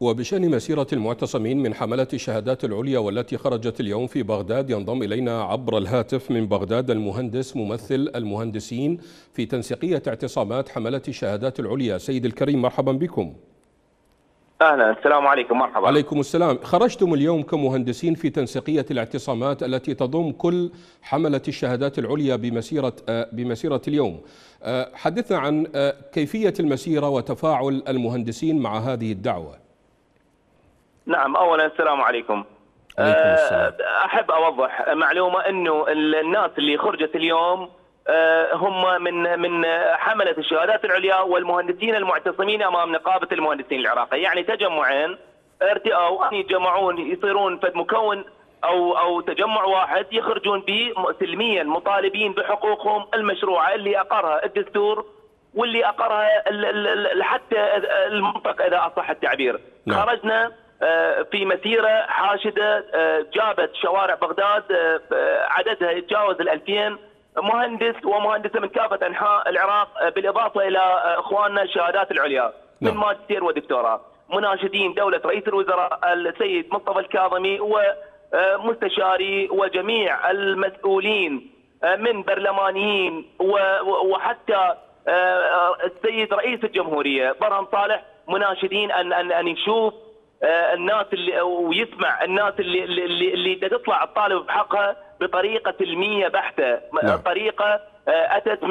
وبشأن مسيرة المعتصمين من حملة الشهادات العليا والتي خرجت اليوم في بغداد، ينضم إلينا عبر الهاتف من بغداد المهندس ممثل المهندسين في تنسيقية اعتصامات حملة الشهادات العليا. سيد الكريم، مرحبا بكم. أهلا، السلام عليكم. مرحبا. عليكم السلام. خرجتم اليوم كمهندسين في تنسيقية الاعتصامات التي تضم كل حملة الشهادات العليا بمسيرة اليوم. حدثنا عن كيفية المسيرة وتفاعل المهندسين مع هذه الدعوة. نعم، أولا السلام عليكم. أحب أوضح معلومة أنه الناس اللي خرجت اليوم هم من حملة الشهادات العليا والمهندسين المعتصمين أمام نقابة المهندسين العراقية، يعني تجمعين ارتئوا أن يتجمعون يصيرون فد مكون أو تجمع واحد يخرجون به سلميا مطالبين بحقوقهم المشروعة اللي أقرها الدستور واللي أقرها حتى المنطق إذا أصح التعبير. نعم. خرجنا في مسيرة حاشدة جابت شوارع بغداد عددها يتجاوز 2000 مهندس ومهندسة من كافة أنحاء العراق، بالإضافة إلى إخواننا الشهادات العليا من ماجستير ودكتوراه، مناشدين دولة رئيس الوزراء السيد مصطفى الكاظمي ومستشاري وجميع المسؤولين من برلمانيين وحتى السيد رئيس الجمهورية برهم صالح، مناشدين أن يشوف الناس اللي ويسمع الناس اللي تطلع الطالب بحقها بطريقه سلميه بحته. نعم. طريقه اتت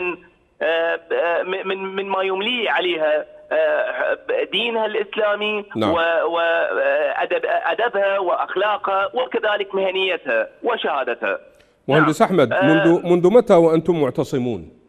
من ما يملي عليها دينها الاسلامي. نعم. وادبها واخلاقها وكذلك مهنيتها وشهادتها. مهندس نعم. أحمد، منذ متى وأنتم معتصمون؟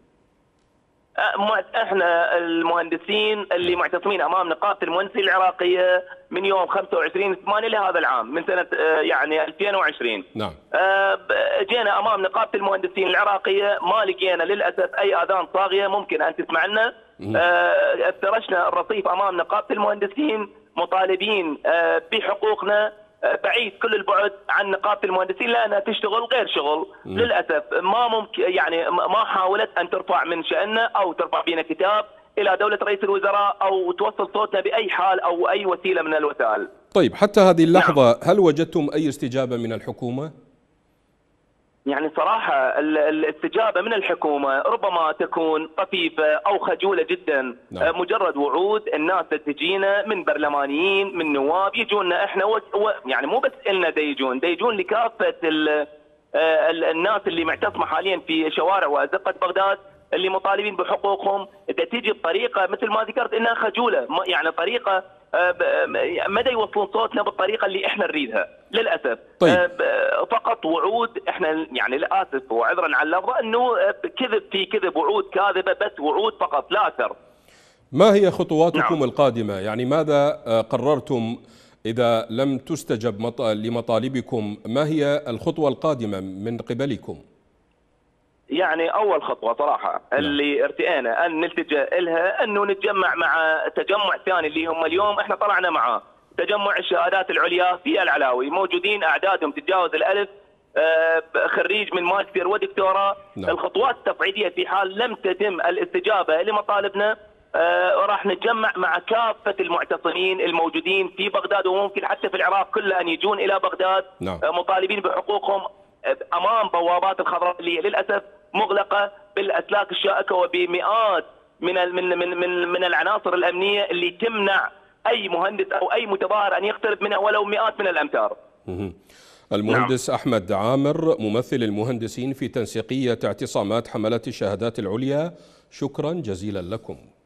احنا المهندسين اللي معتصمين امام نقابه المهندسين العراقيه من يوم 25/8 لهذا العام، من سنه يعني 2020. نعم. جينا امام نقابه المهندسين العراقيه، ما لقينا للاسف اي اذان صاغيه ممكن ان تسمع لنا. افترشنا الرصيف امام نقابه المهندسين مطالبين بحقوقنا، بعيد كل البعد عن نقابه المهندسين لانها تشتغل غير شغل. للاسف ما ممكن، يعني ما حاولت ان ترفع من شاننا او ترفع بينا كتاب الى دوله رئيس الوزراء او توصل صوتنا باي حال او اي وسيله من الوسائل. طيب، حتى هذه اللحظه نعم. هل وجدتم اي استجابه من الحكومه؟ يعني صراحة الاستجابة من الحكومة ربما تكون طفيفة أو خجولة جدا. نعم. مجرد وعود. الناس تجينا من برلمانيين من نواب يجونا احنا يعني مو بس إلنا ديجون لكافة الناس اللي معتصمة حاليا في شوارع وأزقة بغداد اللي مطالبين بحقوقهم. تيجي بطريقة مثل ما ذكرت إنها خجولة، يعني طريقة مدى يوصلون صوتنا بالطريقه اللي احنا نريدها للاسف. طيب. فقط وعود. احنا يعني للاسف وعذرا على اللفظ انه كذب في كذب، وعود كاذبه، بس وعود فقط لا اكثر. ما هي خطواتكم نعم. القادمه؟ يعني ماذا قررتم اذا لم تستجب لمطالبكم؟ ما هي الخطوه القادمه من قبلكم؟ يعني أول خطوة صراحة اللي ارتئينا أن نلتجأ إلها أنه نتجمع مع تجمع ثاني اللي هم اليوم احنا طلعنا معاه، تجمع الشهادات العليا في العلاوي. موجودين أعدادهم تتجاوز 1000 خريج من ماجستير ودكتوراه. الخطوات التصعيدية في حال لم تتم الاستجابة لمطالبنا راح نتجمع مع كافة المعتصمين الموجودين في بغداد وممكن حتى في العراق كله أن يجون إلى بغداد. مطالبين بحقوقهم امام بوابات الخضراء اللي للاسف مغلقه بالاسلاك الشائكه وبمئات من العناصر الامنيه اللي تمنع اي مهندس او اي متظاهر ان يقترب منها ولو مئات من الامتار. المهندس أحمد عامر، ممثل المهندسين في تنسيقية اعتصامات حملة الشهادات العليا، شكرا جزيلا لكم.